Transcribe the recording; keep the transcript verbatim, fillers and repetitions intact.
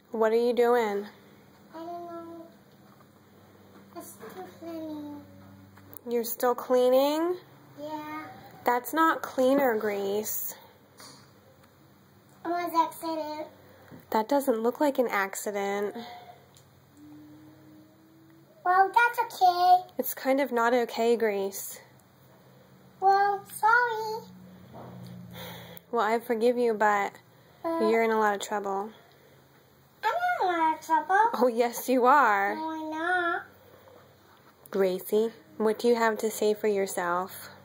What are you doing? I don't know. I'm still cleaning. You're still cleaning? Yeah. That's not cleaner grease. It was an accident. That doesn't look like an accident. Well, that's okay. It's kind of not okay grease. Well, sorry. Well, I forgive you, but Uh, you're in a lot of trouble. I'm not in a lot of trouble. Oh, yes, you are. No, I'm not. Gracie, what do you have to say for yourself?